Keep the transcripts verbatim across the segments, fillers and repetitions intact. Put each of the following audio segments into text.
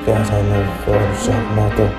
guys I never felt to jump out the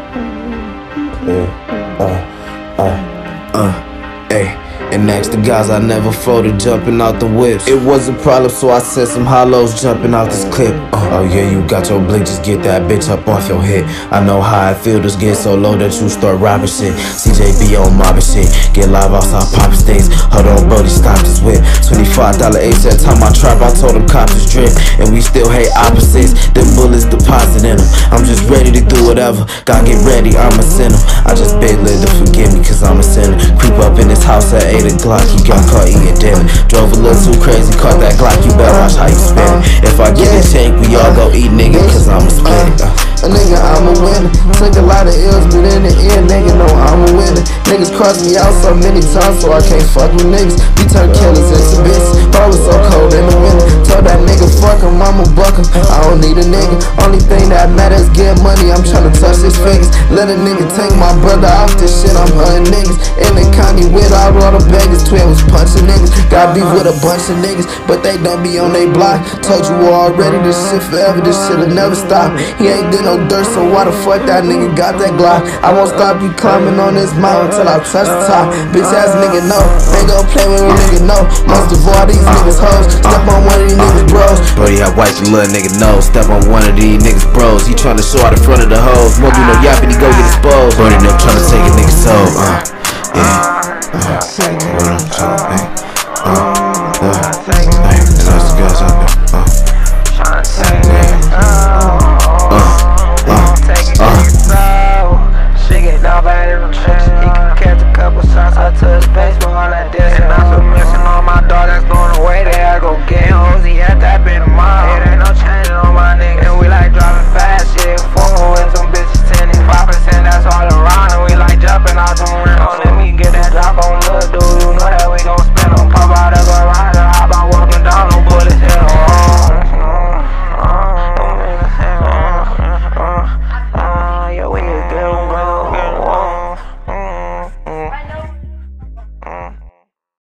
yeah, uh, uh, uh, ayy. And ask the guys I never folded jumping out the whips. It was a problem, so I said some hollows jumping out this clip. Uh, oh yeah, you got your blink, just get that bitch up off your head. I know how I feel, just get so low that you start robbing shit. C J B on mobbing shit, get live outside popping things. Hold on, Brody, stop this whip. twenty-five dollar H that time I trap, I told them cops is drip. And we still hate opposites, them bullets deposit in them. I'm just ready to do whatever, gotta get ready, I'ma send them. I just beg Lil to forgive me, cause I'm a sinner. Creep up in this house at eight o'clock, you got caught eating dinner. Drove a little too crazy, caught that Glock, you better watch how you spin it. If I get a check, we all go eat, nigga, cause I'ma split it. A nigga, I'm a winner. Took a lot of L's, but in the end, nigga, know I'm a winner. Niggas cross me out so many times, so I can't fuck with niggas. We turn killers into bitches. Bro, it's so cold in the winter. Told that nigga, fuck him, I'm a buck him. I don't need a nigga. Only thing that matters, get money. I'm tryna touch his fingers. Let a nigga take my brother off this shit. I'm hunting niggas. In the county with all the beggars. Twin was punching niggas. Got beef with a bunch of niggas, but they don't be on they block. Told you already, this shit forever. This shit'll never stop. He ain't did no dirt, so why the fuck that nigga got that Glock? I won't stop you climbing on this mountain till I touch the top. Bitch ass nigga, no. Ain't gon' play with a nigga, no. Most of all these niggas hoes. Step on one of these niggas bros. Brody, I wipe the little nigga nose. Step on one of these niggas bros. He tryna show out in front of the hoes. Won't do no yapping, he go get exposed. Brody, them tryna take a nigga's soul. Uh, yeah. Uh, what I'm tryna think. Uh, uh.